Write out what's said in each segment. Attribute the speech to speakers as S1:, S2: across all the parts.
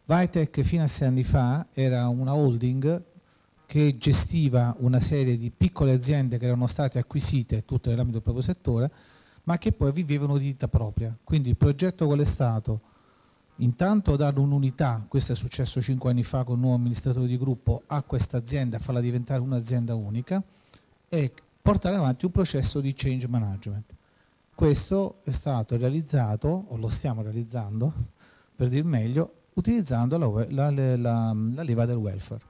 S1: Vitec fino a 6 anni fa era una holding che gestiva una serie di piccole aziende che erano state acquisite tutte nell'ambito del proprio settore, ma che poi vivevano di vita propria. Quindi il progetto qual è stato? Intanto dare un'unità, questo è successo 5 anni fa con un nuovo amministratore di gruppo, a questa azienda, farla diventare un'azienda unica e portare avanti un processo di change management. Questo è stato realizzato, o lo stiamo realizzando, per dir meglio, utilizzando la leva del welfare.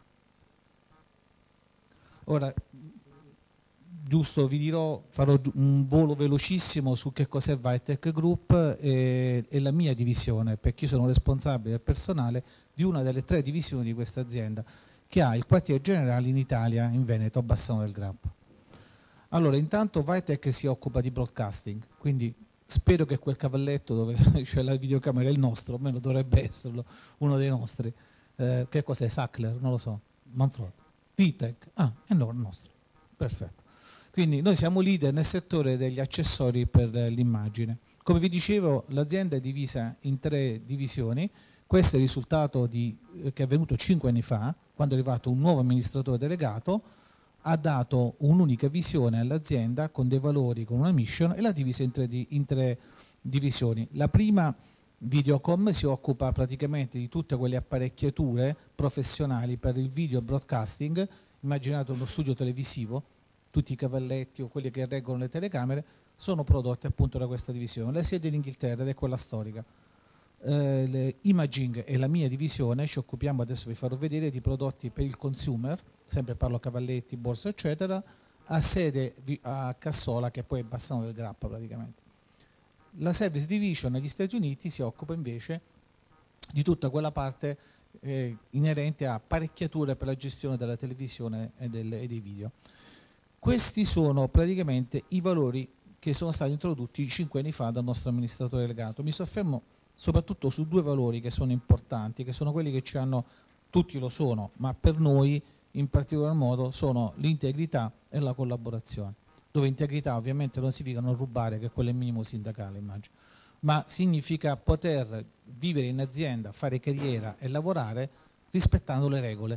S1: Ora, giusto vi dirò, farò un volo velocissimo su che cos'è Vitec Group e la mia divisione, perché io sono responsabile del personale di una delle 3 divisioni di questa azienda, che ha il quartier generale in Italia, in Veneto, a Bassano del Grappa. Allora, intanto Vitec si occupa di broadcasting, quindi spero che quel cavalletto dove c'è la videocamera è il nostro, almeno dovrebbe esserlo, uno dei nostri. Che cos'è? Sackler? Non lo so. Manfrotto. Vitec? Ah, è il nostro. Perfetto. Quindi noi siamo leader nel settore degli accessori per l'immagine. Come vi dicevo, l'azienda è divisa in 3 divisioni. Questo è il risultato che è avvenuto 5 anni fa, quando è arrivato un nuovo amministratore delegato, ha dato un'unica visione all'azienda con dei valori, con una mission, e l'ha divisa in 3 divisioni. La prima, Videocom, si occupa praticamente di tutte quelle apparecchiature professionali per il video broadcasting. Immaginate uno studio televisivo, tutti i cavalletti o quelli che reggono le telecamere sono prodotti appunto da questa divisione. La sede in Inghilterra ed è quella storica. Imaging è la mia divisione, ci occupiamo, adesso vi farò vedere, di prodotti per il consumer, sempre parlo cavalletti, borse eccetera, a sede a Cassola, che poi è Bassano del Grappa praticamente. La Service Division negli Stati Uniti si occupa invece di tutta quella parte inerente a apparecchiature per la gestione della televisione e dei video. Questi sono praticamente i valori che sono stati introdotti 5 anni fa dal nostro amministratore delegato. Mi soffermo soprattutto su 2 valori che sono importanti, che sono quelli che ci hanno, tutti lo sono, ma per noi in particolar modo sono l'integrità e la collaborazione, dove integrità ovviamente non significa non rubare, che quello è il minimo sindacale, immagino, ma significa poter vivere in azienda, fare carriera e lavorare rispettando le regole.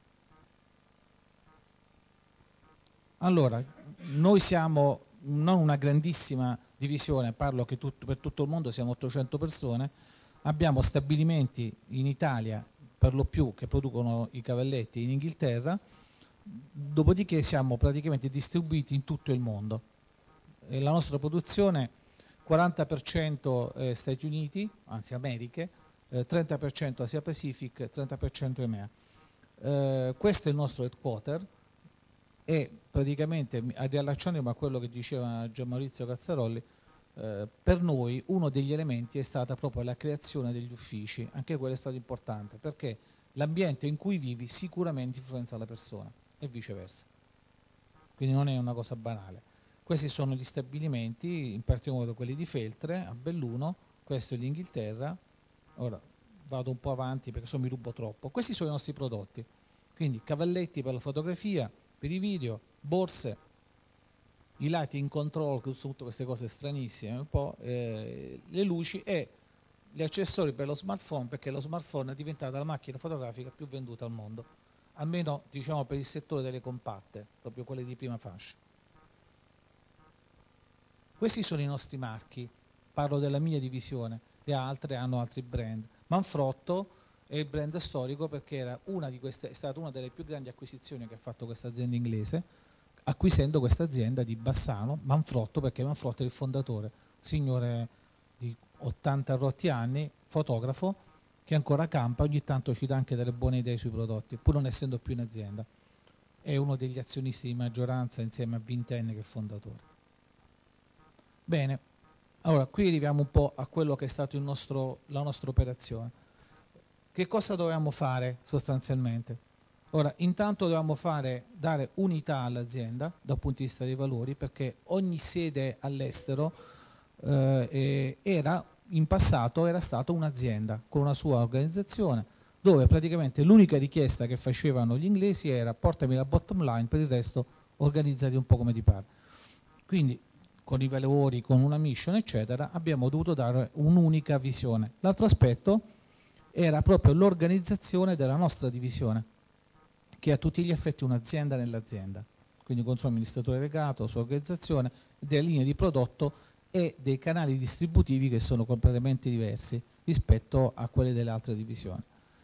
S1: Allora, noi siamo non una grandissima divisione, parlo che per tutto il mondo siamo 800 persone, abbiamo stabilimenti in Italia per lo più che producono i cavalletti, in Inghilterra, dopodiché siamo praticamente distribuiti in tutto il mondo. E la nostra produzione 40% Stati Uniti, anzi Americhe, 30% Asia Pacific, 30% EMEA. Questo è il nostro headquarter e praticamente, riallacciandomi a quello che diceva Gian Maurizio Cazzarolli, per noi uno degli elementi è stata proprio la creazione degli uffici, anche quello è stato importante, perché l'ambiente in cui vivi sicuramente influenza la persona e viceversa, quindi non è una cosa banale. Questi sono gli stabilimenti, in particolar modo quelli di Feltre, a Belluno, questo è l'Inghilterra, ora vado un po' avanti perché mi rubo troppo, questi sono i nostri prodotti, quindi cavalletti per la fotografia, per i video, borse, i lighting control, che sono tutte queste cose stranissime, un po', le luci e gli accessori per lo smartphone, perché lo smartphone è diventata la macchina fotografica più venduta al mondo, almeno diciamo per il settore delle compatte, proprio quelle di prima fascia. Questi sono i nostri marchi, parlo della mia divisione, le altre hanno altri brand. Manfrotto è il brand storico perché era è stata una delle più grandi acquisizioni che ha fatto questa azienda inglese, acquisendo questa azienda di Bassano, Manfrotto, perché Manfrotto è il fondatore, signore di 80 rotti anni, fotografo, che ancora campa, ogni tanto ci dà anche delle buone idee sui prodotti, pur non essendo più in azienda. È uno degli azionisti di maggioranza insieme a Vintenne, che è il fondatore. Bene, allora qui arriviamo un po' a quello che è stato la nostra operazione. Che cosa dovevamo fare sostanzialmente? Ora, intanto dovevamo dare unità all'azienda dal punto di vista dei valori, perché ogni sede all'estero in passato era stata un'azienda con una sua organizzazione, dove praticamente l'unica richiesta che facevano gli inglesi era portami la bottom line, per il resto organizzati un po' come ti pare. Quindi con i valori, con una mission eccetera, abbiamo dovuto dare un'unica visione. L'altro aspetto era proprio l'organizzazione della nostra divisione, che è a tutti gli effetti un'azienda nell'azienda, quindi con suo amministratore delegato, sua organizzazione, delle linee di prodotto e dei canali distributivi che sono completamente diversi rispetto a quelli delle altre divisioni.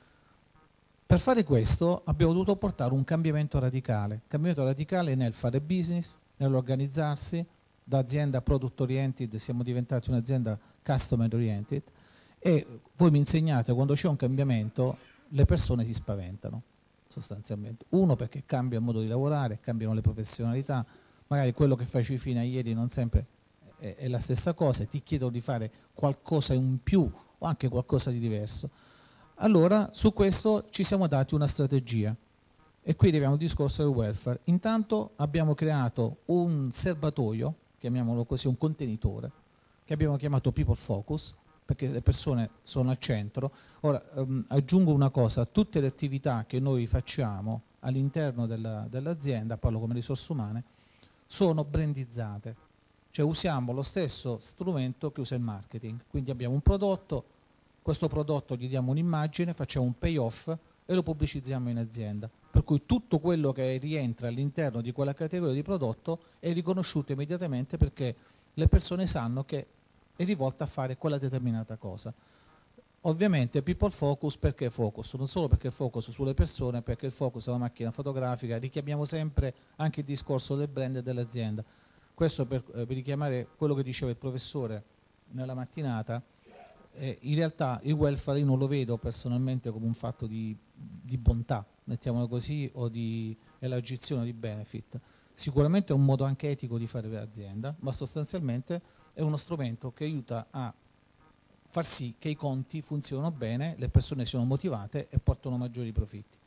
S1: Per fare questo abbiamo dovuto portare un cambiamento radicale nel fare business, nell'organizzarsi. Da azienda product oriented siamo diventati un'azienda customer oriented, e voi mi insegnate, quando c'è un cambiamento le persone si spaventano sostanzialmente. Uno, perché cambia il modo di lavorare, cambiano le professionalità, magari quello che facevi fino a ieri non sempre è la stessa cosa, e ti chiedono di fare qualcosa in più o anche qualcosa di diverso. Allora su questo ci siamo dati una strategia, e qui arriviamo al discorso del welfare. Intanto abbiamo creato un serbatoio, chiamiamolo così, un contenitore, che abbiamo chiamato People Focus, perché le persone sono al centro. Ora aggiungo una cosa: tutte le attività che noi facciamo all'interno dell'azienda, parlo come risorse umane, sono brandizzate, cioè usiamo lo stesso strumento che usa il marketing. Quindi abbiamo un prodotto, questo prodotto gli diamo un'immagine, facciamo un payoff e lo pubblicizziamo in azienda, per cui tutto quello che rientra all'interno di quella categoria di prodotto è riconosciuto immediatamente, perché le persone sanno che è rivolta a fare quella determinata cosa. Ovviamente People Focus, perché Focus? Non solo perché focus sulle persone, perché il focus è una macchina fotografica, richiamiamo sempre anche il discorso del brand e dell'azienda. Questo per richiamare quello che diceva il professore nella mattinata. In realtà il welfare io non lo vedo personalmente come un fatto di bontà, mettiamolo così, o di elargizione di benefit. Sicuramente è un modo anche etico di fare l'azienda, ma sostanzialmente è uno strumento che aiuta a far sì che i conti funzionino bene, le persone siano motivate e portano maggiori profitti.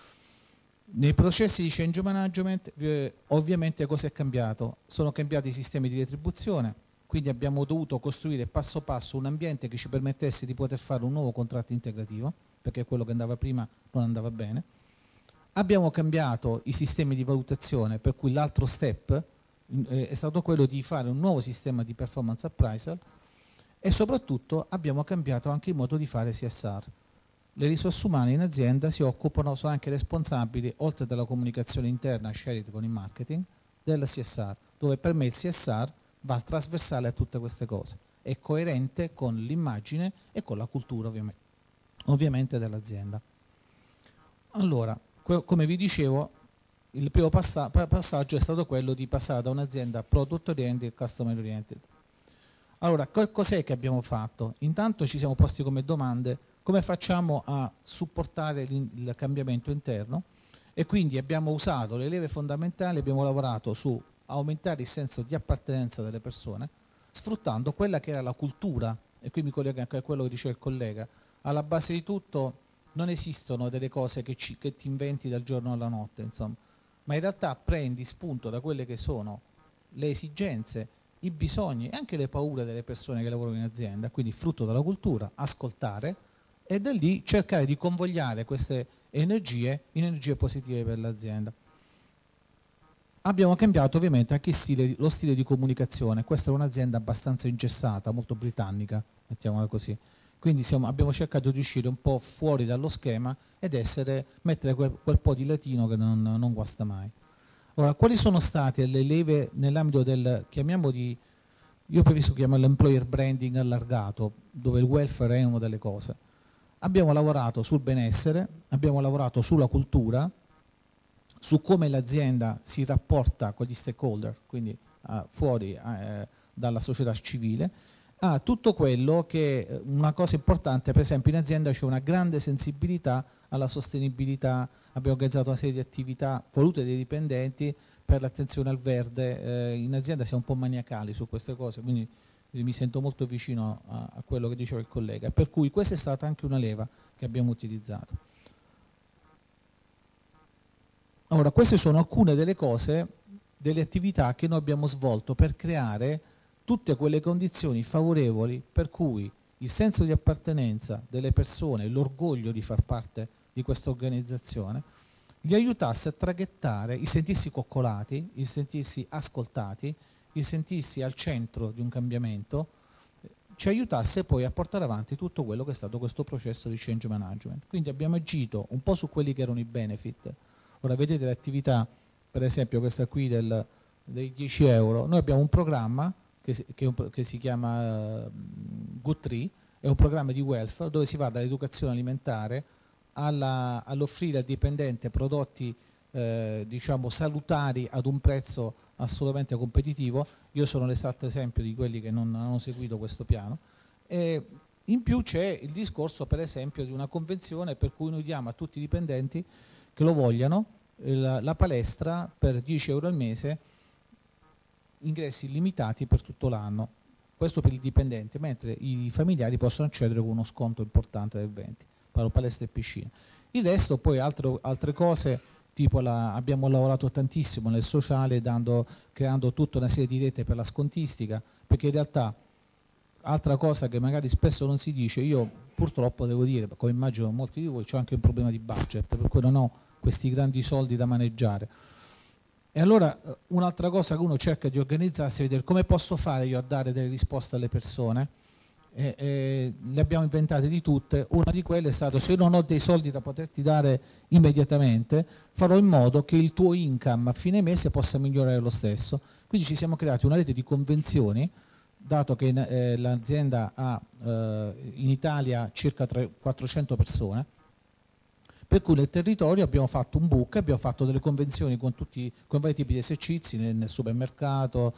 S1: Nei processi di change management ovviamente cosa è cambiato? Sono cambiati i sistemi di retribuzione, quindi abbiamo dovuto costruire passo passo un ambiente che ci permettesse di poter fare un nuovo contratto integrativo, perché quello che andava prima non andava bene. Abbiamo cambiato i sistemi di valutazione, per cui l'altro step è stato quello di fare un nuovo sistema di performance appraisal, e soprattutto abbiamo cambiato anche il modo di fare CSR. Le risorse umane in azienda si occupano, sono anche responsabili, oltre della comunicazione interna shared con il marketing, del CSR, dove per me il CSR va trasversale a tutte queste cose, è coerente con l'immagine e con la cultura ovviamente dell'azienda. Allora, come vi dicevo, il primo passaggio è stato quello di passare da un'azienda product oriented a customer oriented. Allora, cos'è che abbiamo fatto? Intanto ci siamo posti come domande: come facciamo a supportare il cambiamento interno? E quindi abbiamo usato le leve fondamentali, abbiamo lavorato su aumentare il senso di appartenenza delle persone, sfruttando quella che era la cultura, e qui mi collego anche a quello che diceva il collega. Alla base di tutto non esistono delle cose che ti inventi dal giorno alla notte, insomma, ma in realtà prendi spunto da quelle che sono le esigenze, i bisogni e anche le paure delle persone che lavorano in azienda, quindi frutto della cultura, ascoltare, e da lì cercare di convogliare queste energie in energie positive per l'azienda. Abbiamo cambiato ovviamente anche lo stile di comunicazione. Questa è un'azienda abbastanza ingessata, molto britannica, mettiamola così. Quindi abbiamo cercato di uscire un po' fuori dallo schema ed mettere quel po' di latino che non guasta mai. Ora, quali sono state le leve nell'ambito io preferisco chiamarlo employer branding allargato, dove il welfare è una delle cose. Abbiamo lavorato sul benessere, abbiamo lavorato sulla cultura, su come l'azienda si rapporta con gli stakeholder, quindi fuori dalla società civile, a tutto quello che una cosa importante, per esempio in azienda c'è una grande sensibilità alla sostenibilità, abbiamo organizzato una serie di attività volute dai dipendenti per l'attenzione al verde, in azienda siamo un po' maniacali su queste cose, quindi mi sento molto vicino a quello che diceva il collega, per cui questa è stata anche una leva che abbiamo utilizzato. Ora, queste sono alcune delle cose, delle attività che noi abbiamo svolto per creare tutte quelle condizioni favorevoli per cui il senso di appartenenza delle persone, l'orgoglio di far parte di questa organizzazione, gli aiutasse a traghettare il sentirsi coccolati, il sentirsi ascoltati, il sentirsi al centro di un cambiamento, ci aiutasse poi a portare avanti tutto quello che è stato questo processo di change management. Quindi abbiamo agito un po' su quelli che erano i benefit. Ora vedete l'attività, per esempio questa qui dei 10 euro, noi abbiamo un programma che si chiama Good Tree, è un programma di welfare dove si va dall'educazione alimentare all'offrire al dipendente prodotti diciamo salutari ad un prezzo assolutamente competitivo. Io sono l'esatto esempio di quelli che non hanno seguito questo piano. E in più c'è il discorso per esempio di una convenzione per cui noi diamo a tutti i dipendenti che lo vogliano la palestra per 10 euro al mese, ingressi illimitati per tutto l'anno, questo per il dipendente, mentre i familiari possono accedere con uno sconto importante del 20%, parlo palestra e piscina. Il resto poi altre cose, tipo abbiamo lavorato tantissimo nel sociale creando tutta una serie di rete per la scontistica, perché in realtà altra cosa che magari spesso non si dice, io purtroppo devo dire, come immagino molti di voi, c'ho anche un problema di budget, per cui non ho questi grandi soldi da maneggiare. E allora un'altra cosa che uno cerca di organizzarsi è vedere come posso fare io a dare delle risposte alle persone, le abbiamo inventate di tutte. Una di quelle è stata: se io non ho dei soldi da poterti dare immediatamente, farò in modo che il tuo income a fine mese possa migliorare lo stesso. Quindi ci siamo creati una rete di convenzioni, dato che l'azienda ha in Italia circa 400 persone, per cui nel territorio abbiamo fatto un book, abbiamo fatto delle convenzioni con vari tipi di esercizi, nel supermercato,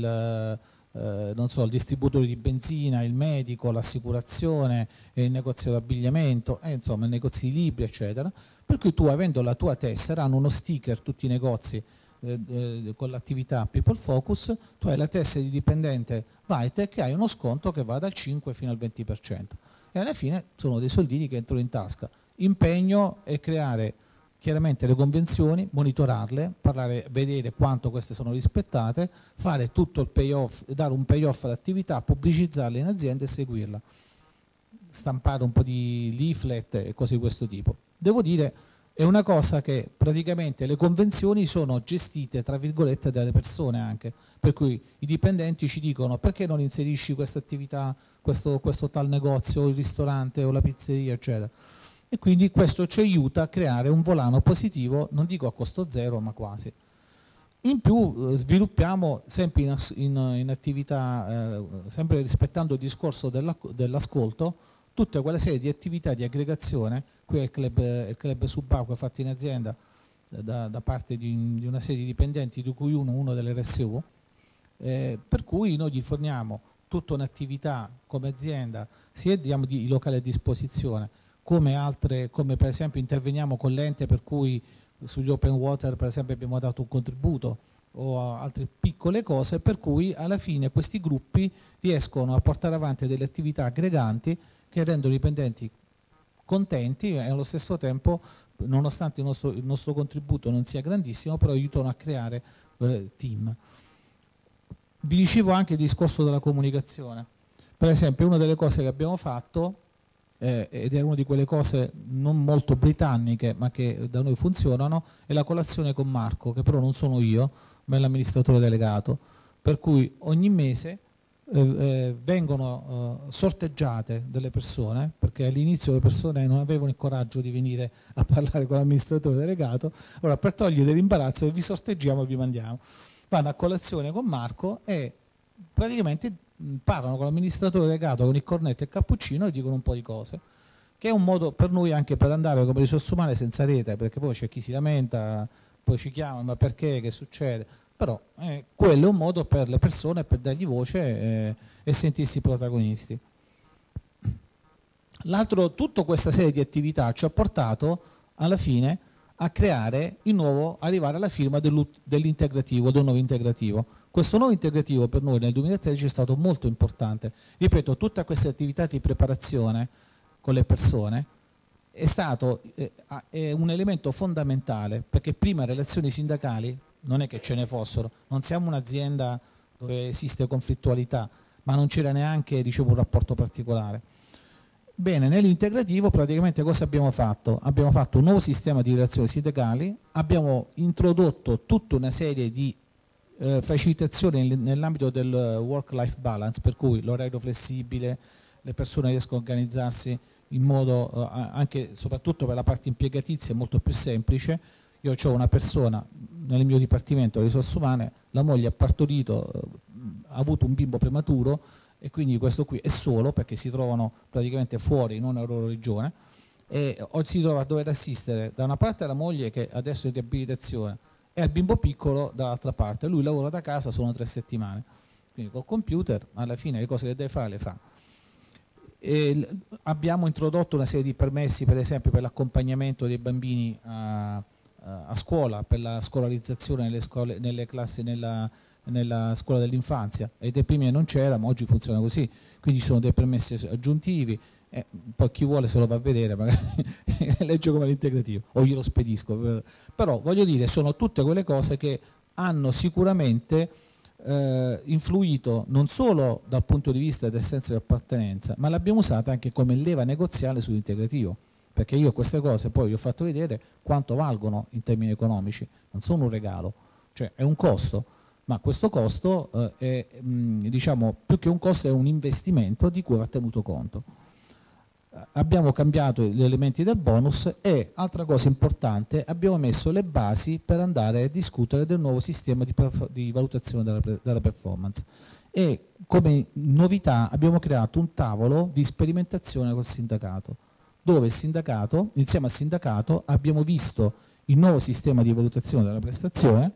S1: non so, il distributore di benzina, il medico, l'assicurazione, il negozio di abbigliamento, insomma i negozi di libri, eccetera. Per cui tu, avendo la tua tessera, hanno uno sticker tutti i negozi con l'attività People Focus, tu hai la tessera di dipendente Vitec e hai uno sconto che va dal 5 fino al 20%. E alla fine sono dei soldini che entrano in tasca. Impegno è creare chiaramente le convenzioni, monitorarle, vedere quanto queste sono rispettate, fare tutto il payoff, dare un payoff all'attività, pubblicizzarla in azienda e seguirla, stampare un po' di leaflet e cose di questo tipo. Devo dire, è una cosa che praticamente le convenzioni sono gestite tra virgolette dalle persone anche, per cui i dipendenti ci dicono: perché non inserisci questa attività, questo tal negozio, il ristorante o la pizzeria, eccetera. E quindi questo ci aiuta a creare un volano positivo, non dico a costo zero, ma quasi. In più sviluppiamo sempre in attività, sempre rispettando il discorso dell'ascolto, tutta quella serie di attività di aggregazione. Qui è il club subacqueo fatto in azienda da parte di una serie di dipendenti, di cui uno dell'RSU, per cui noi gli forniamo tutta un'attività come azienda, sia diamo i locali a disposizione, come per esempio interveniamo con l'ente, per cui sugli open water per esempio abbiamo dato un contributo, o altre piccole cose, per cui alla fine questi gruppi riescono a portare avanti delle attività aggreganti che rendono i dipendenti contenti e allo stesso tempo, nonostante il nostro contributo non sia grandissimo, però aiutano a creare team. Vi dicevo anche il discorso della comunicazione. Per esempio, una delle cose che abbiamo fatto, ed è una di quelle cose non molto britanniche ma che da noi funzionano, è la colazione con Marco, che però non sono io, ma è l'amministratore delegato, per cui ogni mese vengono sorteggiate delle persone, perché all'inizio le persone non avevano il coraggio di venire a parlare con l'amministratore delegato. Allora, per togliere l'imbarazzo, vi sorteggiamo e vi mandiamo. Vanno a colazione con Marco e praticamente parlano con l'amministratore delegato con il cornetto e il cappuccino e dicono un po' di cose, che è un modo per noi anche per andare come risorse umane senza rete, perché poi c'è chi si lamenta, poi ci chiama: ma perché, che succede? Però quello è un modo per le persone per dargli voce e sentirsi protagonisti. L'altro, tutta questa serie di attività ci ha portato alla fine a creare arrivare alla firma dell'integrativo, del nuovo integrativo. Questo nuovo integrativo per noi nel 2013 è stato molto importante. Ripeto, tutta questa attività di preparazione con le persone è un elemento fondamentale, perché prima relazioni sindacali non è che ce ne fossero, non siamo un'azienda dove esiste conflittualità, ma non c'era neanche, dicevo, un rapporto particolare. Bene, nell'integrativo praticamente cosa abbiamo fatto? Abbiamo fatto un nuovo sistema di relazioni sindacali, abbiamo introdotto tutta una serie di facilitazione nell'ambito del work-life balance, per cui l'orario flessibile, le persone riescono a organizzarsi in modo anche soprattutto per la parte impiegatizia molto più semplice. Io ho una persona nel mio dipartimento di risorse umane, la moglie ha partorito, ha avuto un bimbo prematuro e quindi questo qui è solo perché si trovano praticamente fuori, non nella loro regione, e si trova a dover assistere da una parte la moglie che adesso è in riabilitazione e al bimbo piccolo dall'altra parte. Lui lavora da casa, sono 3 settimane, quindi col computer alla fine le cose che deve fare le fa. E abbiamo introdotto una serie di permessi, per esempio per l'accompagnamento dei bambini a scuola, per la scolarizzazione nelle classi, nella scuola dell'infanzia, e dei primi non c'era, ma oggi funziona così, quindi ci sono dei permessi aggiuntivi. Poi chi vuole se lo va a vedere, magari legge come l'integrativo o glielo spedisco, però voglio dire, sono tutte quelle cose che hanno sicuramente influito non solo dal punto di vista del senso di appartenenza, ma l'abbiamo usata anche come leva negoziale sull'integrativo, perché io queste cose poi vi ho fatto vedere quanto valgono in termini economici, non sono un regalo, cioè è un costo, ma questo costo è, diciamo, più che un costo è un investimento di cui va tenuto conto. Abbiamo cambiato gli elementi del bonus e, altra cosa importante, abbiamo messo le basi per andare a discutere del nuovo sistema di valutazione della performance, e come novità abbiamo creato un tavolo di sperimentazione col sindacato, dove il sindacato, insieme al sindacato, abbiamo visto il nuovo sistema di valutazione della prestazione,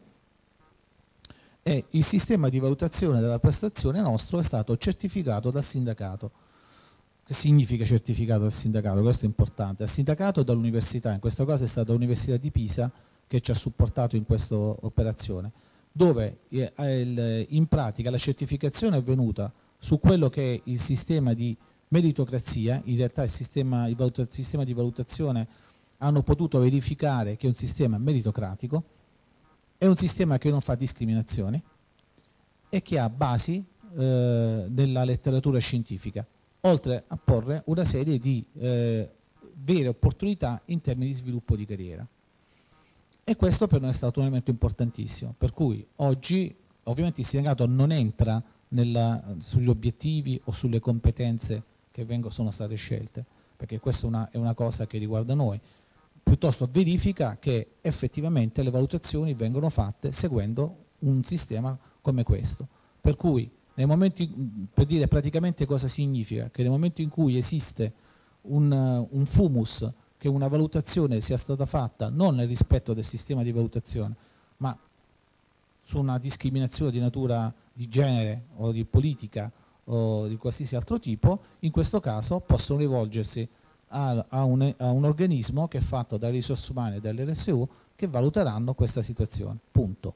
S1: e il sistema di valutazione della prestazione nostro è stato certificato dal sindacato. Che significa certificato dal sindacato? Questo è importante. Al sindacato e dall'università, in questo caso è stata l'Università di Pisa che ci ha supportato in questa operazione, dove in pratica la certificazione è venuta su quello che è il sistema di meritocrazia. In realtà il sistema di valutazione hanno potuto verificare che è un sistema meritocratico, è un sistema che non fa discriminazioni e che ha basi nella letteratura scientifica, oltre a porre una serie di vere opportunità in termini di sviluppo di carriera. E questo per noi è stato un elemento importantissimo, per cui oggi ovviamente il sindacato non entra sugli obiettivi o sulle competenze che sono state scelte, perché questa è una cosa che riguarda noi, piuttosto verifica che effettivamente le valutazioni vengono fatte seguendo un sistema come questo, per cui nei momenti, per dire praticamente cosa significa, che nel momento in cui esiste un fumus, che una valutazione sia stata fatta non nel rispetto del sistema di valutazione, ma su una discriminazione di natura di genere o di politica o di qualsiasi altro tipo, in questo caso possono rivolgersi a un organismo che è fatto dalle risorse umane e dall'RSU, che valuteranno questa situazione, punto.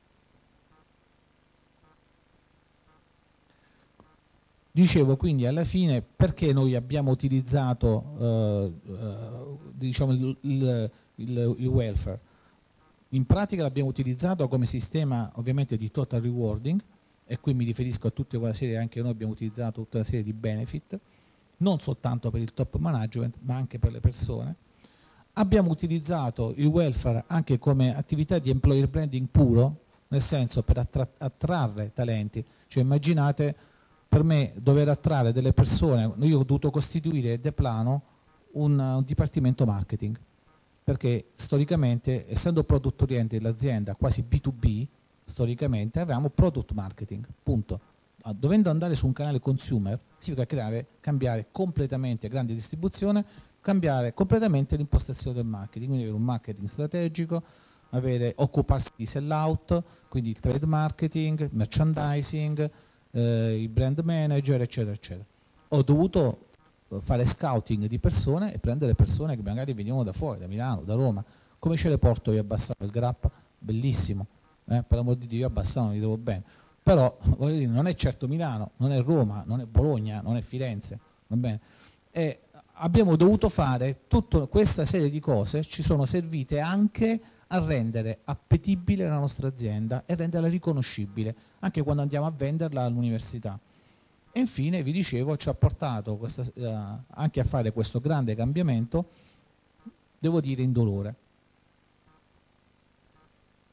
S1: Dicevo, quindi alla fine perché noi abbiamo utilizzato diciamo il welfare. In pratica l'abbiamo utilizzato come sistema ovviamente di total rewarding, e qui mi riferisco a tutta quella serie, anche noi abbiamo utilizzato tutta una serie di benefit, non soltanto per il top management ma anche per le persone. Abbiamo utilizzato il welfare anche come attività di employer branding puro, nel senso per attrarre talenti, cioè immaginate per me dover attrarre delle persone, io ho dovuto costituire de plano un dipartimento marketing, perché storicamente, essendo product oriented l'azienda quasi B2B, storicamente avevamo product marketing, punto. Dovendo andare su un canale consumer significa cambiare completamente grande distribuzione, cambiare completamente l'impostazione del marketing, quindi avere un marketing strategico, occuparsi di sell out, quindi il trade marketing, merchandising, il brand manager, eccetera, eccetera. Ho dovuto fare scouting di persone e prendere persone che magari venivano da fuori, da Milano, da Roma. Come ce le porto io a Bassano? Il Grappa, bellissimo, per l'amor di Dio, io a Bassano mi trovo bene, però voglio dire, non è certo Milano, non è Roma, non è Bologna, non è Firenze, va bene? E abbiamo dovuto fare tutta questa serie di cose, ci sono servite anche a rendere appetibile la nostra azienda e renderla riconoscibile anche quando andiamo a venderla all'università. E infine, vi dicevo, ci ha portato anche a fare questo grande cambiamento, devo dire indolore.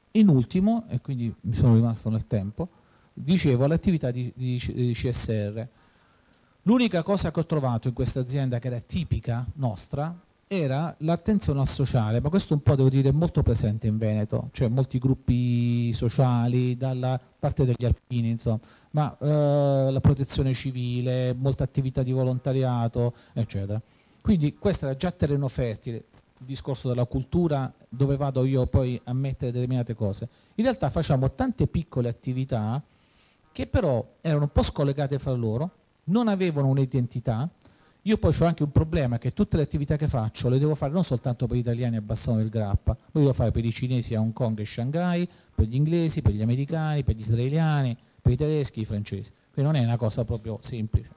S1: In ultimo, e quindi mi sono rimasto nel tempo, dicevo l'attività di CSR. L'unica cosa che ho trovato in questa azienda che era tipica nostra era l'attenzione al sociale, ma questo un po' devo dire è molto presente in Veneto, cioè molti gruppi sociali, dalla parte degli alpini, insomma, ma la protezione civile, molta attività di volontariato, eccetera. Quindi questo era già terreno fertile, il discorso della cultura, dove vado io poi a mettere determinate cose. In realtà facciamo tante piccole attività che però erano un po' scollegate fra loro, non avevano un'identità. Io poi ho anche un problema, che tutte le attività che faccio le devo fare non soltanto per gli italiani a Bassano del Grappa, le devo fare per i cinesi a Hong Kong e Shanghai, per gli inglesi, per gli americani, per gli israeliani, per i tedeschi, i francesi. Quindi non è una cosa proprio semplice.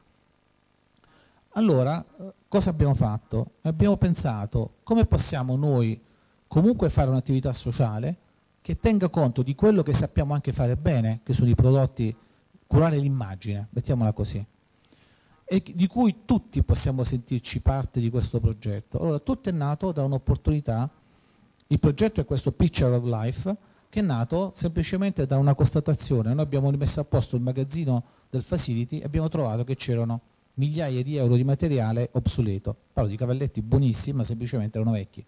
S1: Allora, cosa abbiamo fatto? Abbiamo pensato come possiamo noi comunque fare un'attività sociale che tenga conto di quello che sappiamo anche fare bene, che sono i prodotti, curare l'immagine, mettiamola così, e di cui tutti possiamo sentirci parte di questo progetto. Allora, tutto è nato da un'opportunità. Il progetto è questo Picture of Life, che è nato semplicemente da una constatazione. Noi abbiamo rimesso a posto il magazzino del Facility e abbiamo trovato che c'erano migliaia di euro di materiale obsoleto. Parlo di cavalletti buonissimi, ma semplicemente erano vecchi.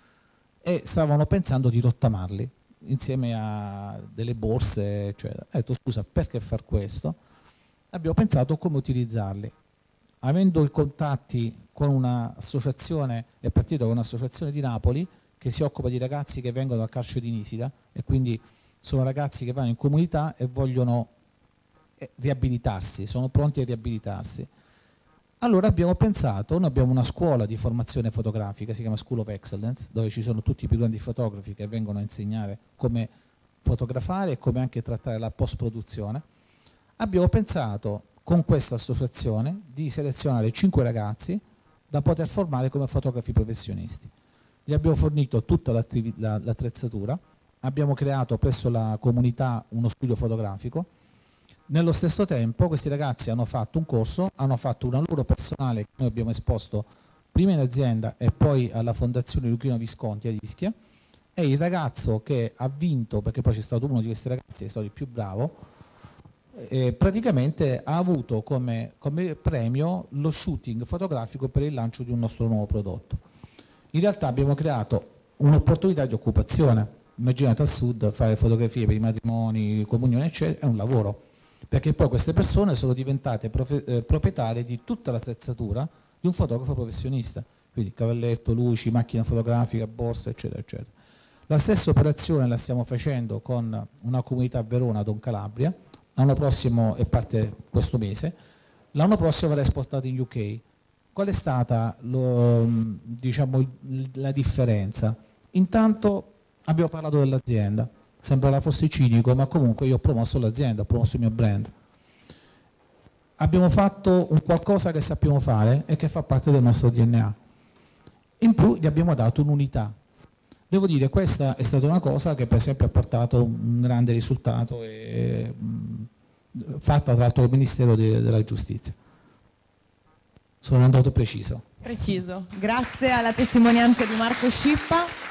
S1: E stavano pensando di rottamarli insieme a delle borse, eccetera. Ho detto, scusa, perché far questo? Abbiamo pensato come utilizzarli. Avendo i contatti con un'associazione, è partito con un'associazione di Napoli che si occupa di ragazzi che vengono dal carcere di Nisida, e quindi sono ragazzi che vanno in comunità e vogliono riabilitarsi, sono pronti a riabilitarsi. Allora abbiamo pensato, noi abbiamo una scuola di formazione fotografica, si chiama School of Excellence, dove ci sono tutti i più grandi fotografi che vengono a insegnare come fotografare e come anche trattare la post-produzione. Abbiamo pensato con questa associazione di selezionare 5 ragazzi da poter formare come fotografi professionisti. Gli abbiamo fornito tutta l'attrezzatura, abbiamo creato presso la comunità uno studio fotografico. Nello stesso tempo questi ragazzi hanno fatto un corso, hanno fatto una loro personale che noi abbiamo esposto prima in azienda e poi alla Fondazione Luchino Visconti a Ischia, e il ragazzo che ha vinto, perché poi c'è stato uno di questi ragazzi che è stato il più bravo, praticamente ha avuto come premio lo shooting fotografico per il lancio di un nostro nuovo prodotto. In realtà abbiamo creato un'opportunità di occupazione. Immaginate al sud fare fotografie per i matrimoni, comunioni, eccetera, è un lavoro, perché poi queste persone sono diventate proprietarie di tutta l'attrezzatura di un fotografo professionista, quindi cavalletto, luci, macchina fotografica, borsa, eccetera, eccetera. La stessa operazione la stiamo facendo con una comunità a Verona, Don Calabria. L'anno prossimo, e parte questo mese, l'anno prossimo verrà spostato in UK. Qual è stata diciamo, la differenza? Intanto abbiamo parlato dell'azienda, sembrerà forse cinico, ma comunque io ho promosso l'azienda, ho promosso il mio brand. Abbiamo fatto un qualcosa che sappiamo fare e che fa parte del nostro DNA. In più gli abbiamo dato un'unità. Devo dire, questa è stata una cosa che per esempio ha portato un grande risultato, fatta tra l'altro dal Ministero della Giustizia. Sono andato preciso.
S2: Preciso. Grazie alla testimonianza di Marco Scippa.